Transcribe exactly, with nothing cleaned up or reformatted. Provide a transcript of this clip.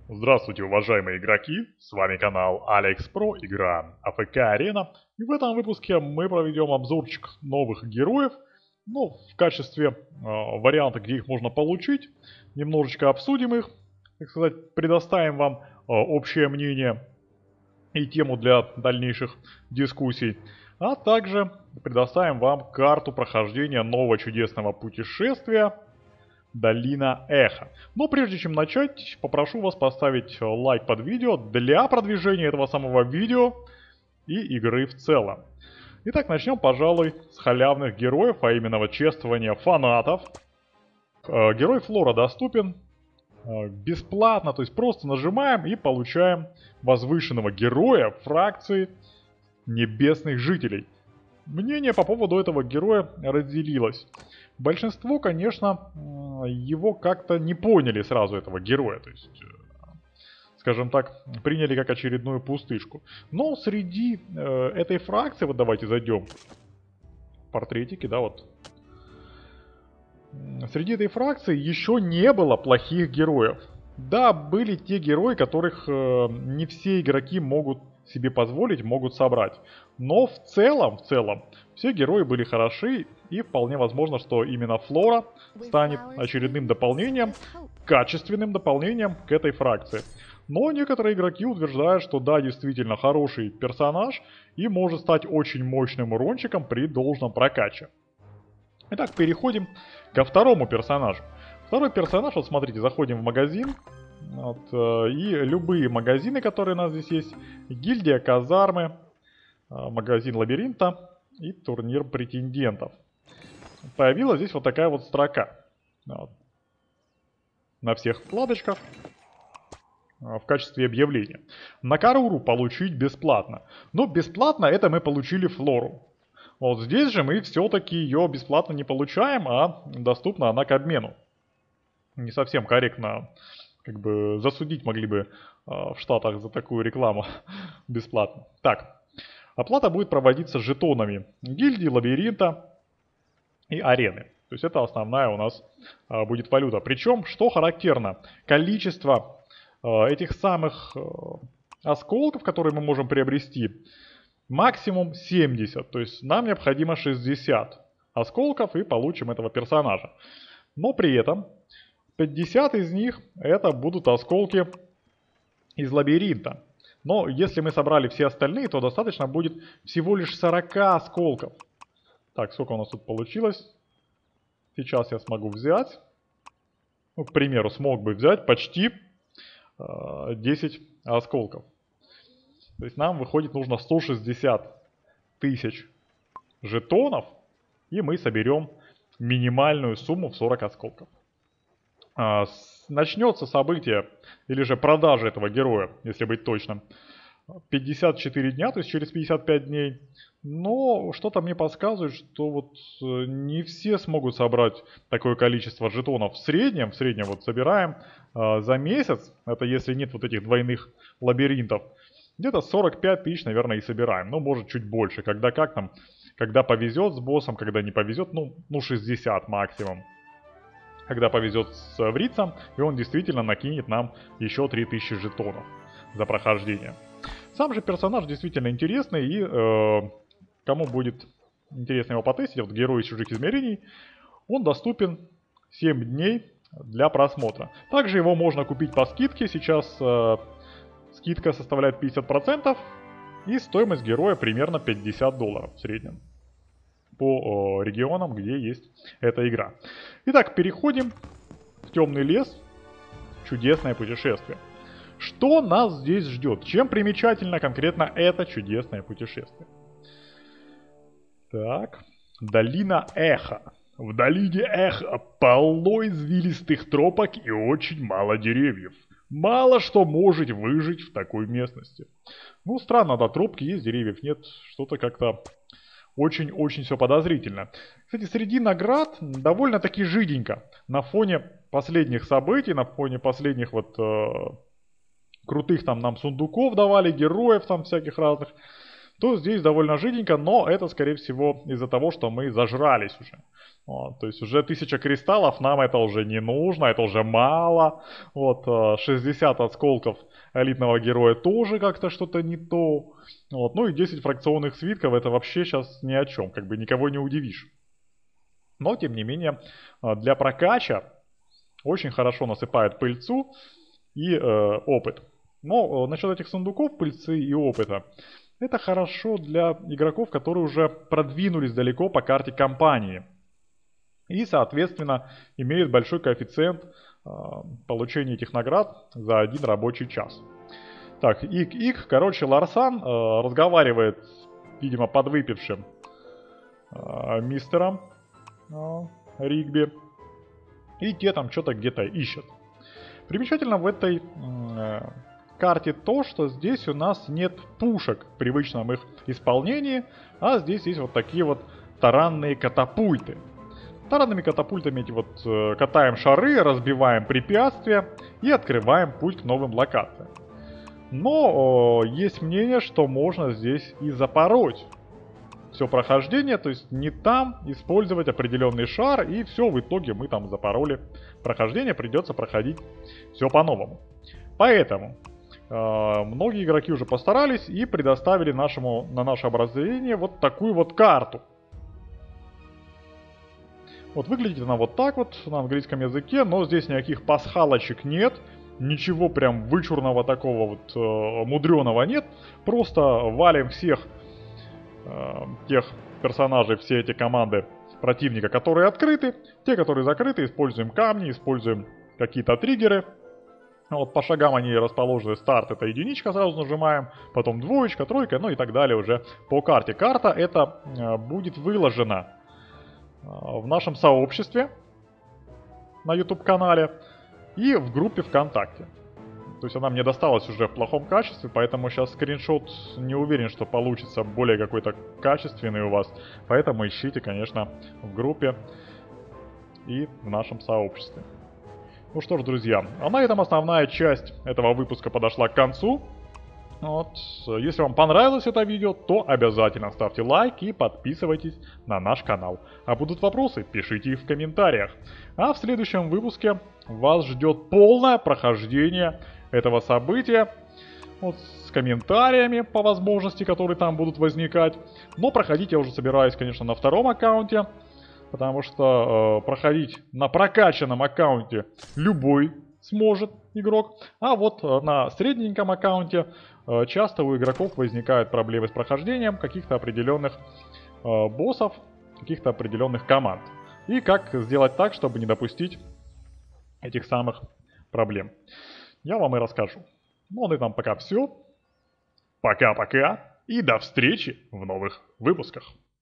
Здравствуйте, уважаемые игроки! С вами канал AlexPro, игра а эф ка Arena. И в этом выпуске мы проведем обзорчик новых героев. Ну, в качестве э, варианта, где их можно получить. Немножечко обсудим их, так сказать, предоставим вам э, общее мнение и тему для дальнейших дискуссий. А также предоставим вам карту прохождения нового чудесного путешествия Долина Эхо. Но прежде чем начать, попрошу вас поставить лайк под видео для продвижения этого самого видео и игры в целом. Итак, начнем, пожалуй, с халявных героев, а именно вот чествования фанатов. Э, Герой Флора доступен э, бесплатно, то есть просто нажимаем и получаем возвышенного героя фракции Небесных Жителей. Мнение по поводу этого героя разделилось. Большинство, конечно, его как-то не поняли сразу, этого героя. То есть, скажем так, приняли как очередную пустышку. Но среди э, этой фракции, вот давайте зайдем в портретики, да, вот. Среди этой фракции еще не было плохих героев. Да, были те герои, которых э, не все игроки могут себе позволить, могут собрать. Но в целом, в целом, все герои были хороши, и вполне возможно, что именно Флора станет очередным дополнением, качественным дополнением к этой фракции. Но некоторые игроки утверждают, что да, действительно хороший персонаж и может стать очень мощным урончиком при должном прокаче. Итак, переходим ко второму персонажу. Второй персонаж, вот смотрите, заходим в магазин. Вот, э, и любые магазины, которые у нас здесь есть. Гильдия казармы, э, магазин лабиринта и турнир претендентов. Появилась здесь вот такая вот строка. Вот, на всех вкладочках э, в качестве объявления. Накаруру получить бесплатно. Но бесплатно это мы получили Флору. Вот здесь же мы все-таки ее бесплатно не получаем, а доступна она к обмену. Не совсем корректно, как бы засудить могли бы э, в Штатах за такую рекламу бесплатно. Так, оплата будет проводиться жетонами гильдии, лабиринта и арены. То есть это основная у нас э, будет валюта. Причем, что характерно, количество э, этих самых э, осколков, которые мы можем приобрести, максимум семьдесят. То есть нам необходимо шестьдесят осколков и получим этого персонажа. Но при этом пятьдесят из них это будут осколки из лабиринта. Но если мы собрали все остальные, то достаточно будет всего лишь сорок осколков. Так, сколько у нас тут получилось? Сейчас я смогу взять. Ну, к примеру, смог бы взять почти э, десять осколков. То есть нам выходит нужно сто шестьдесят тысяч жетонов. И мы соберем минимальную сумму в сорок осколков. А, с, начнется событие, или же продажа этого героя, если быть точным, пятьдесят четыре дня, то есть через пятьдесят пять дней. Но что-то мне подсказывает, что вот не все смогут собрать такое количество жетонов в среднем. В среднем вот собираем э, за месяц, это если нет вот этих двойных лабиринтов, где-то сорок пять тысяч, наверное, и собираем. Ну, может, чуть больше, когда как там, когда повезет с боссом, когда не повезет, ну, ну шестьдесят максимум. Когда повезет с Врицем, и он действительно накинет нам еще три тысячи жетонов за прохождение. Сам же персонаж действительно интересный, и э, кому будет интересно его потестить, вот герой из чужих измерений, он доступен семь дней для просмотра. Также его можно купить по скидке, сейчас э, скидка составляет пятьдесят процентов, и стоимость героя примерно пятьдесят долларов в среднем по э, регионам, где есть эта игра. Итак, переходим в темный лес. Чудесное путешествие. Что нас здесь ждет? Чем примечательно конкретно это чудесное путешествие? Так, Долина Эхо. В долине Эхо полно извилистых тропок и очень мало деревьев. Мало что может выжить в такой местности. Ну, странно, да, тропки есть, деревьев нет. Что-то как-то очень-очень все подозрительно. Кстати, среди наград довольно-таки жиденько. На фоне последних событий, на фоне последних вот э, крутых там нам сундуков давали, героев там всяких разных. то здесь довольно жиденько, но это, скорее всего, из-за того, что мы зажрались уже. Вот, то есть уже тысяча кристаллов, нам это уже не нужно, это уже мало. Вот, шестьдесят осколков элитного героя тоже как-то что-то не то. Вот, ну и десять фракционных свитков, это вообще сейчас ни о чем, как бы никого не удивишь. Но, тем не менее, для прокача очень хорошо насыпает пыльцу и э, опыт. Но э, насчет этих сундуков, пыльцы и опыта, это хорошо для игроков, которые уже продвинулись далеко по карте кампании. И, соответственно, имеют большой коэффициент э, получения этих наград за один рабочий час. Так, ик-ик, короче, Ларсан э, разговаривает, видимо, подвыпившим э, мистером э, Ригби. И те там что-то где-то ищут. Примечательно в этой э, карте то, что здесь у нас нет пушек в привычном их исполнении, а здесь есть вот такие вот таранные катапульты. Таранными катапультами эти вот э, катаем шары, разбиваем препятствия и открываем путь к новым локациям. Но э, есть мнение, что можно здесь и запороть все прохождение, то есть не там использовать определенный шар, и все, в итоге мы там запороли прохождение, придется проходить все по-новому. Поэтому э, многие игроки уже постарались и предоставили нашему, на наше обозрение вот такую вот карту. Вот выглядит она вот так вот на английском языке, но здесь никаких пасхалочек нет, ничего прям вычурного такого вот э, мудреного нет, просто валим всех тех персонажей, все эти команды противника, которые открыты. Те, которые закрыты, используем камни, используем какие-то триггеры. Вот по шагам они расположены. Старт — это единичка, сразу нажимаем, потом двоечка, тройка, ну и так далее уже по карте. Карта эта будет выложена в нашем сообществе на YouTube-канале и в группе ВКонтакте. То есть она мне досталась уже в плохом качестве, поэтому сейчас скриншот не уверен, что получится более какой-то качественный у вас. Поэтому ищите, конечно, в группе и в нашем сообществе. Ну что ж, друзья, а на этом основная часть этого выпуска подошла к концу. Вот. Если вам понравилось это видео, то обязательно ставьте лайк и подписывайтесь на наш канал. А будут вопросы, пишите их в комментариях. А в следующем выпуске вас ждет полное прохождение этого события, вот, с комментариями по возможности, которые там будут возникать. Но проходить я уже собираюсь, конечно, на втором аккаунте, потому что э, проходить на прокачанном аккаунте любой сможет игрок. А вот э, на средненьком аккаунте э, часто у игроков возникают проблемы с прохождением каких-то определенных э, боссов, каких-то определенных команд. И как сделать так, чтобы не допустить этих самых проблем, я вам и расскажу. Ну, а на этом пока все. Пока-пока и до встречи в новых выпусках.